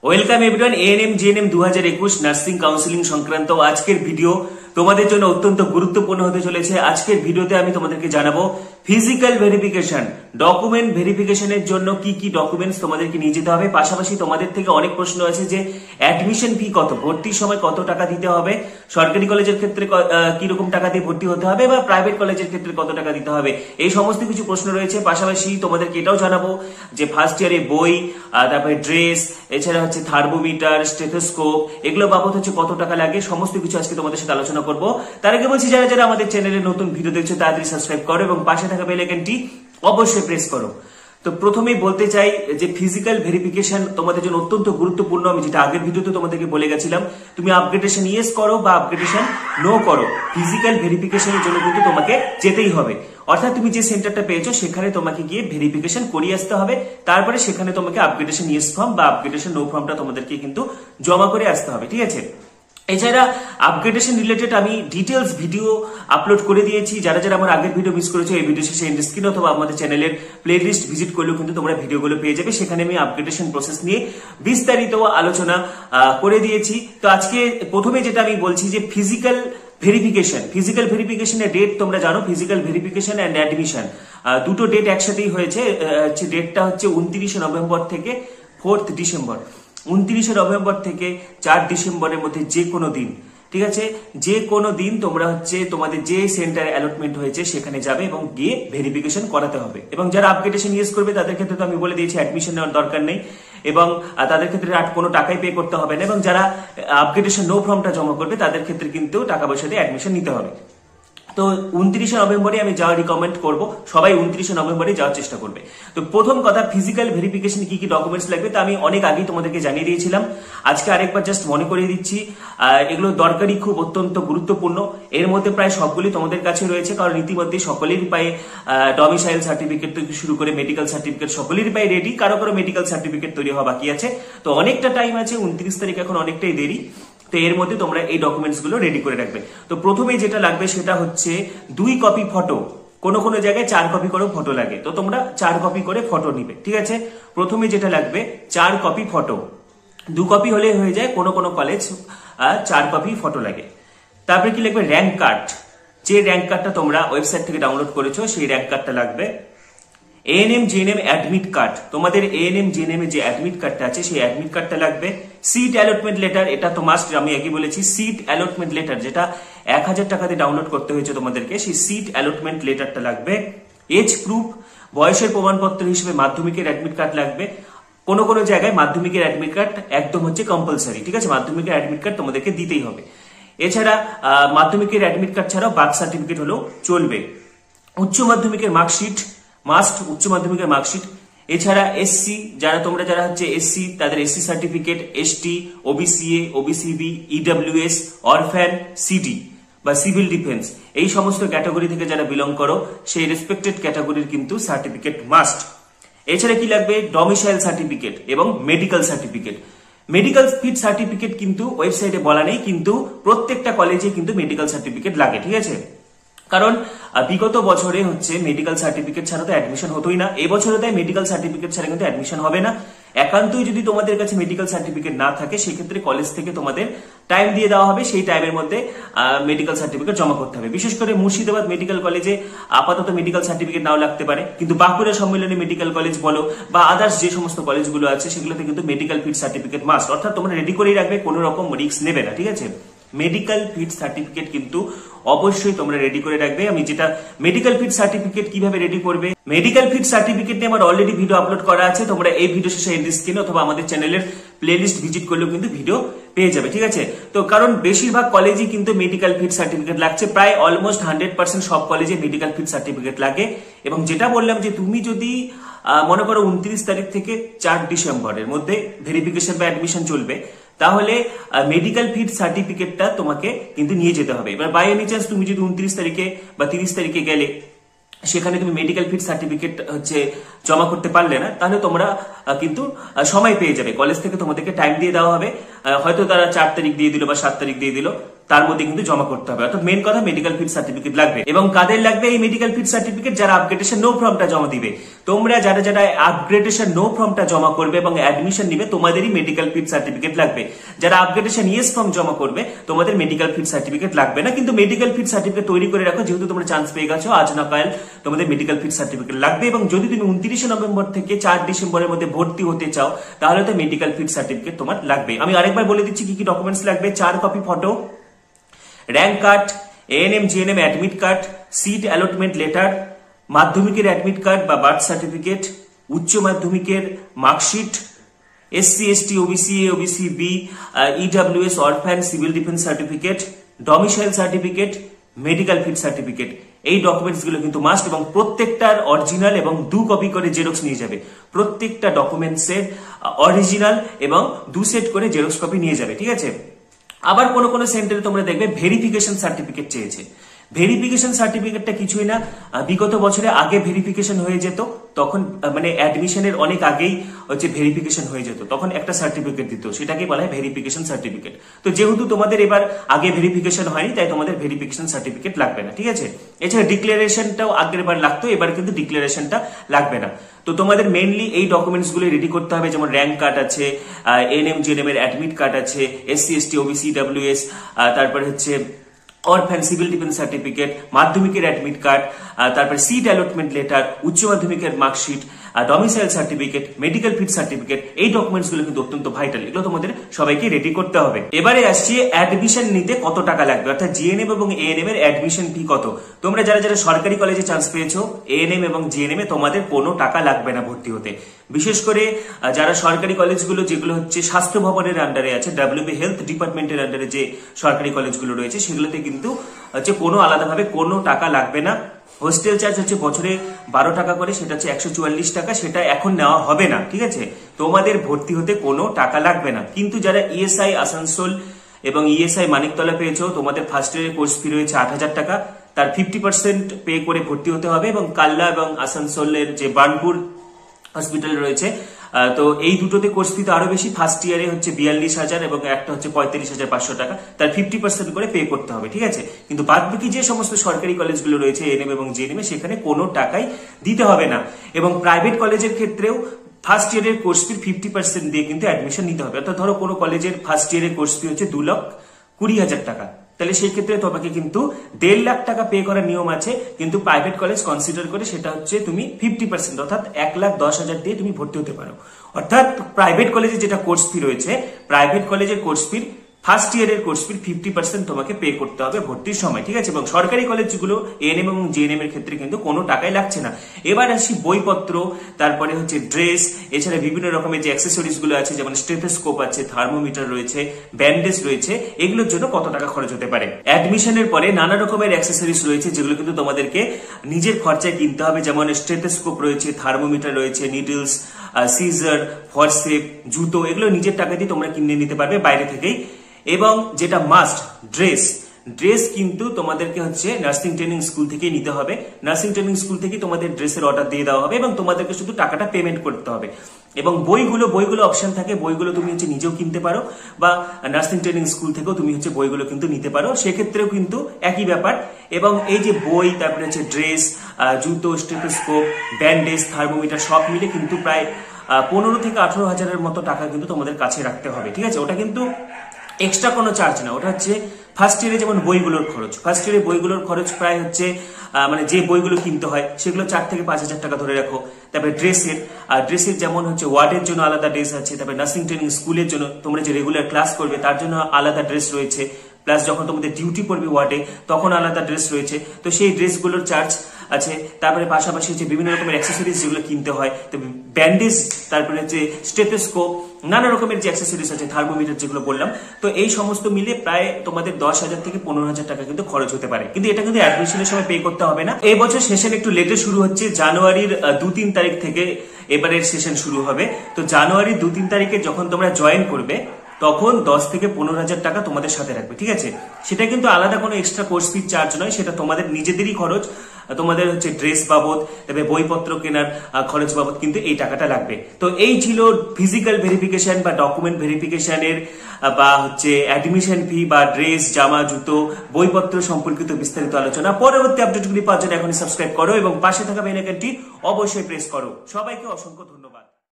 Welcome everyone. ANM GNM 2021 nursing counselling সংক্রান্ত আজকের video তোমাদের জন্য অত্যন্ত গুরুত্বপূর্ণ হতে চলেছে। আজকের ভিডিওতে আমি তোমাদেরকে জানাবো ফিজিক্যাল ভেরিফিকেশন, ডকুমেন্ট ভেরিফিকেশনের জন্য কি কি ডকুমেন্টস তোমাদেরকে নিয়ে যেতে হবে। পাশাপাশি তোমাদের থেকে অনেক প্রশ্ন আছে যে অ্যাডমিশন ফি কত, ভর্তির সময় কত টাকা দিতে হবে, সরকারি কলেজের ক্ষেত্রে কি রকম টাকা দিয়ে ভর্তি হতে হবে বা প্রাইভেট কলেজের ক্ষেত্রে কত টাকা দিতে হবে, এই সমস্ত কিছু প্রশ্ন রয়েছে। পাশাপাশি তোমাদেরকে এটাও জানাবো যে ফার্স্ট ইয়ারে বই, তারপরে ড্রেস, এছাড়া হচ্ছে থার্মোমিটার, স্টেথোস্কোপ, এগুলো বাবদ হচ্ছে কত টাকা লাগে, সমস্ত কিছু আজকে তোমাদের সাথে আলোচনা করবো। তার আগে বলছি যারা যারা আমাদের চ্যানেলে নতুন ভিডিও দেখছো তাড়াতাড়ি সাবস্ক্রাইব করো এবং পাশে থাকা বেল আইকনটি অবশ্যই প্রেস করো। তো প্রথমেই বলতে চাই যে ফিজিক্যাল ভেরিফিকেশন তোমাদের জন্য অত্যন্ত গুরুত্বপূর্ণ। আমি যেটা আগের ভিডিওতে তোমাদেরকে বলে গেছিলাম, তুমি আপগ্রেডেশন ইয়েস করো বা আপগ্রেডেশন নো করো, ফিজিক্যাল ভেরিফিকেশনের জন্য কিন্তু তোমাকে যেতেই হবে। অর্থাৎ তুমি যে সেন্টারটা পেয়েছো সেখানে তোমাকে গিয়ে ভেরিফিকেশন করিয়ে আসতে হবে, তারপরে সেখানে তোমাকে আপগ্রেডেশন ইয়েস ফর্ম বা আপগ্রেডেশন নো ফর্মটা তোমাদেরকে কিন্তু জমা করে আসতে হবে, ঠিক আছে। এছাড়া আপগ্রেডেশন রিলেটেড আমি ডিটেলস ভিডিও আপলোড করে দিয়েছি। যারা যারা আমার আগের ভিডিও মিস করেছো এই ভিডিও শেষে এন্ড স্ক্রিন অথবা আমাদের চ্যানেলের প্লেলিস্ট ভিজিট করলেও কিন্তু তোমরা ভিডিওগুলো পেয়ে যাবে। সেখানে আমি আপগ্রেডেশন প্রসেস নিয়ে বিস্তারিত আলোচনা করে দিয়েছি। তো আজকে প্রথমে যেটা আমি বলছি যে ফিজিক্যাল ভেরিফিকেশনের ডেট তোমরা জানো, ফিজিক্যাল ভেরিফিকেশন এন্ড অ্যাডমিশন দুটো ডেট একসাথেই হয়েছে। ডেটটা হচ্ছে 29 নভেম্বর থেকে 4 ডিসেম্বর। 29 নভেম্বর থেকে 4 ডিসেম্বরের মধ্যে যে কোনো দিন, ঠিক আছে, যে কোনো দিন তোমরা হচ্ছে তোমাদের যে সেন্টার অ্যালটমেন্ট হয়েছে সেখানে যাবে এবং গিয়ে ভেরিফিকেশন করাতে হবে। এবং যারা আপগ্রেডেশন ইউজ করবে তাদের ক্ষেত্রে তো আমি বলে দিয়েছি অ্যাডমিশন নেওয়ার দরকার নেই এবং তাদের ক্ষেত্রে কোনো টাকাই পে করতে হবে না। এবং যারা আপগ্রেডেশন নো ফর্মটা জমা করবে তাদের ক্ষেত্রে কিন্তু টাকা পয়সা দিয়ে অ্যাডমিশন নিতে হবে। তো 29 নভেম্বরে আমি যাওয়ার রিকমেন্ড করব, সবাই 29 নভেম্বরে যাওয়ার চেষ্টা করবে। তো প্রথম কথা, ফিজিক্যাল ভেরিফিকেশন কি কি ডকুমেন্টস লাগবে তা আমি অনেক আগেই তোমাদেরকে জানিয়ে দিয়েছিলাম। আজকে আরেকবার জাস্ট মনে করিয়ে দিচ্ছি। এগুলো দরকারি, খুব অত্যন্ত গুরুত্বপূর্ণ। এর মধ্যে প্রায় সবগুলি তোমাদের কাছে রয়েছে, কারণ ইতিমধ্যে সকলেরই পায়ে ডমিসাইল সার্টিফিকেট থেকে শুরু করে মেডিকেল সার্টিফিকেট সকলেরই পায়ে রেডি। কারো কারো মেডিকেল সার্টিফিকেট তৈরি হওয়া বাকি আছে। তো অনেকটা টাইম আছে, 29 তারিখ এখন অনেকটাই দেরি। তো এর মধ্যে তোমরা এই ডকুমেন্টস গুলো রেডি করে রাখবে। তো প্রথমেই যেটা লাগবে সেটা হচ্ছে 2 কপি ফটো। কোনো কোনো জায়গায় 4 কপি করে ফটো লাগে, তো তোমরা 4 কপি করে ফটো নিবে, ঠিক আছে। প্রথমে যেটা লাগবে 4 কপি ফটো, 2 কপি হলে হয়ে যায়, কোনো কোনো কলেজ 4 কপি ফটো লাগে। তারপরে কি লাগবে, র্যাঙ্ক কার্ড। যে র্যাঙ্ক কার্ডটা তোমরা ওয়েবসাইট থেকে ডাউনলোড করেছো সেই র্যাঙ্ক কার্ডটা লাগবে। ANM GNM অ্যাডমিট কার্ড, তোমাদের ANM GNM এর যে অ্যাডমিট কার্ডটা আছে সেই অ্যাডমিট কার্ডটা লাগবে। সিট অ্যালটমেন্ট লেটার, এটা তো মাস্ট, আমি আগে বলেছি। সিট অ্যালটমেন্ট লেটার যেটা 1000 টাকা দিয়ে ডাউনলোড করতে হয়েছে তোমাদেরকে, সেই সিট অ্যালটমেন্ট লেটারটা লাগবে। এজ প্রুফ, বয়সের প্রমাণপত্র হিসেবে মাধ্যমিকের অ্যাডমিট কার্ড লাগবে। কোনো কোনো জায়গায় মাধ্যমিকের অ্যাডমিট কার্ড একদম হচ্ছে কম্পালসারি, ঠিক আছে, মাধ্যমিকের অ্যাডমিট কার্ড তোমাদেরকে দিতেই হবে। এছাড়া মাধ্যমিকের অ্যাডমিট কার্ড ছাড়াও বার্থ সার্টিফিকেট হলেও চলবে। উচ্চ মাধ্যমিকের মার্কশিট মাস্ট, উচ্চ মাধ্যমিকের মার্কশিট। এছাড়া এসসি, যারা হচ্ছে এসসি তাদের SC certificate, ST, OBC A, OBC B, EWS, orphan, CD বা সিভিল ডিফেন্স, এই সমস্ত ক্যাটাগরি থেকে যারা বিলং করো সেই রেসপেক্টেড ক্যাটাগরির কিন্তু সার্টিফিকেট মাস্ট। এছাড়া কি লাগবে, ডমিসাইল সার্টিফিকেট এবং medical certificate. Medical fit certificate কিন্তু ওয়েবসাইটে বলা নেই, কিন্তু প্রত্যেকটা কলেজে কিন্তু মেডিকেল সার্টিফিকেট লাগে, ঠিক আছে। কারণ বিগত বছরে হচ্ছে মেডিকেল সার্টিফিকেট ছাড়া তো অ্যাডমিশন হতোই না, এবছরে তাই মেডিকেল সার্টিফিকেট ছাড়া কিন্তু অ্যাডমিশন হবে না। একান্তই যদি তোমাদের কাছে মেডিকেল সার্টিফিকেট না থাকে সেক্ষেত্রে কলেজ থেকে তোমাদের টাইম দিয়ে দেওয়া হবে, সেই টাইমের মধ্যে মেডিকেল সার্টিফিকেট জমা করতে হবে। বিশেষ করে মুর্শিদাবাদ মেডিকেল কলেজে আপাতত মেডিকেল সার্টিফিকেট নাও লাগতে পারে, কিন্তু বাঁকুড়া সম্মেলনী মেডিকেল কলেজ বলো বা আদার্স যে সমস্ত কলেজগুলো আছে সেগুলোতে কিন্তু মেডিকেল ফিট সার্টিফিকেট মাস্ট। অর্থাৎ তোমরা রেডি করেই রাখবে, কোনো রকম রিস্ক নেবে না, ঠিক আছে। মেডিকেল ফিট সার্টিফিকেট কিন্তু অবশ্যই তোমরা রেডি করে রাখবে। আমি যেটা মেডিকেল ফিট সার্টিফিকেট কিভাবে রেডি করবে, মেডিকেল ফিট সার্টিফিকেট নিয়ে আমার অলরেডি ভিডিও আপলোড করা আছে, তোমরা এই ভিডিও শেষে এন্ড স্ক্রিনে অথবা আমাদের চ্যানেলের প্লেলিস্ট ভিজিট করলেও কিন্তু ভিডিও পেয়ে যাবে, ঠিক আছে। তো কারণ বেশিরভাগ কলেজই কিন্তু মেডিকেল ফিট সার্টিফিকেট লাগছে, প্রায় অলমোস্ট 100% সব কলেজে মেডিকেল ফিট সার্টিফিকেট লাগে। এবং যেটা বললাম যে তুমি যদি মনে করো 29 তারিখ থেকে 4 ডিসেম্বরের মধ্যে ভেরিফিকেশন বা অ্যাডমিশন চলবে, তাহলে মেডিকেল ফিট সার্টিফিকেটটা তোমাকে কিন্তু নিয়ে যেতে হবে। এবার বাই এনি চান্স তুমি যদি 29 তারিখে বা 30 তারিখে গেলে সেখানে তুমি মেডিকেল ফিট সার্টিফিকেট হচ্ছে জমা করতে পারলে না, তাহলে তোমরা কিন্তু সময় পেয়ে যাবে। কলেজ থেকে তোমাদেরকে টাইম দিয়ে দেওয়া হবে, হয়তো তারা 4 তারিখ দিয়ে দিল বা 7 তারিখ দিয়ে দিল, তার মধ্যে কিন্তু জমা করতে হবে। অর্থাৎ মেন কথা মেডিকেল ফিট সার্টিফিকেট লাগবে। এবং কাদের লাগবে এই মেডিকেল ফিট সার্টিফিকেট? যারা আপগ্রেডেশন নো ফর্মটা জমা দিবে। তোমরা যারা যারা আপগ্রেডেশন নো ফর্মটা জমা করবে এবং অ্যাডমিশন নিবে তোমাদেরই মেডিকেল ফিট সার্টিফিকেট লাগবে। যারা আপগ্রেডেশন ইয়েস ফর্ম জমা করবে তোমাদের মেডিকেল ফিট সার্টিফিকেট লাগবে না, কিন্তু মেডিকেল ফিট সার্টিফিকেট তৈরি করে রাখো, যেহেতু তোমরা চান্স পেয়ে গেছো আজ না কাল তোমাদের মেডিকেল ফিট সার্টিফিকেট লাগবে। এবং যদি তুমি 29 নভেম্বর থেকে 4 ডিসেম্বরের মধ্যে ভর্তি হতে চাও তাহলে তো মেডিকেল ফিট সার্টিফিকেট তোমার লাগবে। আমি আরেকবার বলে দিচ্ছি কি কি ডকুমেন্টস লাগবে। 4 copy photo, rank card, ANM GNM admit card, seat allotment letter, মাধ্যমিকের অ্যাডমিট কার্ড বা বার্থ সার্টিফিকেট, উচ্চ মাধ্যমিকের marksheet, SC ST OBC A OBC B EWS orphan civil defence certificate, domicile certificate, medical fit certificate. এই documents গুলো কিন্তু must এবং প্রত্যেকটার original এবং 2 কপি করে জেরক্স নিয়ে যাবে। প্রত্যেকটা ডকুমেন্টস এর অরিজিনাল এবং 2 সেট করে জেরক্স কপি নিয়ে যাবে, ঠিক আছে। আবার কোন কোন সেন্টারে তোমরা দেখবে ভেরিফিকেশন সার্টিফিকেট চেয়েছে। ভেরিফিকেশন সার্টিফিকেটটা কিছুই না, বিগত বছরে আগে ভেরিফিকেশন হয়ে যেত, তখন মানে অ্যাডমিশনের অনেক আগেই হচ্ছে ভেরিফিকেশন হয়ে যেত, তখন একটা সার্টিফিকেট দিত, সেটাকে বলা হয় ভেরিফিকেশন সার্টিফিকেট। তো যেহেতু তোমাদের এবার আগে ভেরিফিকেশন হয়নি তাই তোমাদের ভেরিফিকেশন সার্টিফিকেট লাগবে না, ঠিক আছে। এছাড়া ডিক্লারেশনটাও আগের বার লাগতো, এবার কিন্তু ডিক্লারেশনটা লাগবে না। তো তোমাদের মেইনলি এই ডকুমেন্টস গুলো রেডি করতে হবে, যেমন র্যাঙ্ক কার্ড আছে, ANM GNM এর অ্যাডমিট কার্ড আছে, SC ST OBC EWS, তারপরে হচ্ছে অরফ্যান সিভিল ডিফেন্স সার্টিফিকেট, মাধ্যমিকের অ্যাডমিট কার্ড, তারপর সিট অ্যালটমেন্ট লেটার, উচ্চ মাধ্যমিকের marksheet, domicile certificate, medical fit certificate. এই ডকুমেন্টস গুলো কিন্তু অত্যন্ত ভাইটাল, এগুলো তোমাদের সবাইকে রেডি করতে হবে। এবারে আসছি অ্যাডমিশন নিতে কত টাকা লাগবে, অর্থাৎ GNM এবং ANM এর অ্যাডমিশন ফি কত। তোমরা যারা যারা সরকারি কলেজে চান্স পেয়েছো ANM এবং GNM এ তোমাদের কোনো টাকা লাগবে না ভর্তি হতে। বিশেষ করে যারা সরকারি কলেজগুলো যেগুলো হচ্ছে স্বাস্থ্য ভবনের আন্ডারে আছে, WB হেলথ ডিপার্টমেন্টের আন্ডারে যে সরকারি কলেজগুলো রয়েছে সেগুলোতে কিন্তু হচ্ছে কোনো আলাদাভাবে কোনো টাকা লাগবে না। হোস্টেল চার্জ হচ্ছে বছরে 12 টাকা করে, সেটা হচ্ছে 144 টাকা, সেটা এখন নেওয়া হবে না, ঠিক আছে। তোমাদের ভর্তি হতে কোনো টাকা লাগবে না। কিন্তু যারা ESI আসানসোল এবং ESI মানিকতলা পেয়েছো তোমাদের ফার্স্ট ইয়ারের কোর্স ফি রয়েছে 8000 টাকা, তার 50% পে করে ভর্তি হতে হবে। এবং কাল্লা এবং আসানসোলের যে বার্নপুর হসপিটাল রয়েছে, তো এই দুটোতে কোর্স ফি তো আরো বেশি। ফার্স্ট ইয়ারে হচ্ছে 42,000 এবং একটা হচ্ছে 35,500 টাকা, তার 50% করে পে করতে হবে, ঠিক আছে। কিন্তু বাদ বাকি যে সমস্ত সরকারি কলেজগুলো রয়েছে ANM এবং GNM সেখানে কোনো টাকাই দিতে হবে না। এবং প্রাইভেট কলেজের ক্ষেত্রেও ফার্স্ট ইয়ারের কোর্স ফি 50% দিয়ে কিন্তু অ্যাডমিশন নিতে হবে। অর্থাৎ ধরো কোনো কলেজের ফার্স্ট ইয়ারের কোর্স ফি হচ্ছে 2,20,000 টাকা, তাহলে সেই ক্ষেত্রে তোমাকে কিন্তু 1.5 লাখ টাকা পে করার নিয়ম আছে। কিন্তু প্রাইভেট কলেজ কনসিডার করে সেটা হচ্ছে তুমি 50%, অর্থাৎ 1,10,000 দিয়ে তুমি ভর্তি হতে পারো। অর্থাৎ প্রাইভেট কলেজে যেটা কোর্স ফি রয়েছে, প্রাইভেট কলেজের কোর্স ফি ফার্স্ট ইয়ারের কোর্স ফি 50% তোমাকে পে করতে হবে ভর্তির সময়, ঠিক আছে। এবং সরকারি কলেজগুলো ANM এবং GNM এর ক্ষেত্রে কিন্তু কোনো টাকাই লাগছে না। এবার আসি বইপত্র, তারপরে হচ্ছে ড্রেস, এছাড়া বিভিন্ন রকমের যে অ্যাক্সেসরিজ গুলো আছে, যেমন স্টেথোস্কোপ আছে, থার্মোমিটার রয়েছে, ব্যান্ডেজ রয়েছে, এগুলোর জন্য কত টাকা খরচ হতে পারে। অ্যাডমিশনের পরে নানা রকমের অ্যাক্সেসরিজ রয়েছে যেগুলো কিন্তু তোমাদেরকে নিজের খরচায় কিনতে হবে, যেমন স্টেথোস্কোপ রয়েছে, থার্মোমিটার রয়েছে, নিডলস, সিজার, ফরসেপ, জুতো, এগুলো নিজের টাকা দিয়ে তোমরা কিনে নিতে পারবে বাইরে থেকেই। এবং যেটা মাস্ট, ড্রেস কিন্তু তোমাদেরকে হচ্ছে নার্সিং ট্রেনিং স্কুল থেকেই নিতে হবে। নার্সিং ট্রেনিং স্কুল থেকে তোমাদের ড্রেসের অর্ডার দিয়ে দেওয়া হবে এবং তোমাদেরকে শুধু টাকাটা পেমেন্ট করতে হবে। এবং বইগুলো অপশন থাকে, বইগুলো তুমি হচ্ছে নিজেও কিনতে পারো বা নার্সিং ট্রেনিং স্কুল থেকেও তুমি হচ্ছে বইগুলো কিন্তু নিতে পারো, সেক্ষেত্রেও কিন্তু একই ব্যাপার। এবং এই যে বই, তারপরে হচ্ছে ড্রেস, জুতো, স্টেথোস্কোপ, ব্যান্ডেজ, থার্মোমিটার সব মিলে কিন্তু প্রায় 15 থেকে 18,000-এর মতো টাকা কিন্তু তোমাদের কাছে রাখতে হবে, ঠিক আছে। ওটা কিন্তু এক্সট্রা কোনো চার্জ না, ওটা হচ্ছে ফার্স্ট ইয়ারে যেমন বইগুলোর খরচ, ফার্স্ট ইয়ারে বইগুলোর খরচ প্রায় হচ্ছে মানে যে বইগুলো কিনতে হয় সেগুলো 4 থেকে 5,000 টাকা ধরে রাখো। তারপরে ড্রেসের যেমন হচ্ছে ওয়ার্ডের জন্য আলাদা ড্রেস আছে, তারপরে নার্সিং ট্রেনিং স্কুলের জন্য তোমরা যে রেগুলার ক্লাস করবে তার জন্য আলাদা ড্রেস রয়েছে, প্লাস যখন তোমাদের ডিউটি পড়বে ওয়ার্ডে তখন আলাদা ড্রেস রয়েছে, তো সেই ড্রেসগুলোর চার্জ আছে। তারপরে পাশাপাশি হচ্ছে বিভিন্ন রকমের অ্যাক্সেসরিজ যেগুলো কিনতে হয়, তো ব্যান্ডেজ, তারপরে হচ্ছে স্টেথোস্কোপ, নানা রকমের যে অ্যাক্সেসরিজ আছে, থার্মোমিটার যেগুলো বললাম, তো এই সমস্ত মিলে প্রায় তোমাদের 10,000 থেকে 15,000 টাকা কিন্তু খরচ হতে পারে। কিন্তু এটা কিন্তু অ্যাডমিশনের সময় পে করতে হবে না। এই বছর সেশন একটু লেটে শুরু হচ্ছে, জানুয়ারির 2-3 তারিখ থেকে এবারের সেশন শুরু হবে। তো জানুয়ারির 2-3 তারিখে যখন তোমরা জয়েন করবে তখন 10 থেকে 15,000 টাকা তোমাদের সাথে রাখবে, ঠিক আছে। সেটা কিন্তু আলাদা কোনো এক্সট্রা কোর্স ফি চার্জ নয়, সেটা তোমাদের নিজেদেরই খরচ। তোমাদের হচ্ছে ড্রেস বাবদ, তবে বইপত্র কেনার খরচ বাবদ কিন্তু এই টাকাটা লাগবে। তো এই ছিল ফিজিক্যাল ভেরিফিকেশন বা ডকুমেন্ট ভেরিফিকেশনের বা হচ্ছে অ্যাডমিশন ফি বা ড্রেস, জামা, জুতো, বইপত্র সম্পর্কিত বিস্তারিত আলোচনা। পরবর্তী আপডেটগুলি পাওয়ার জন্য এখনই সাবস্ক্রাইব করো এবং পাশে থাকা বেল আইকনটি অবশ্যই প্রেস করো। সবাইকে অসংখ্য ধন্যবাদ।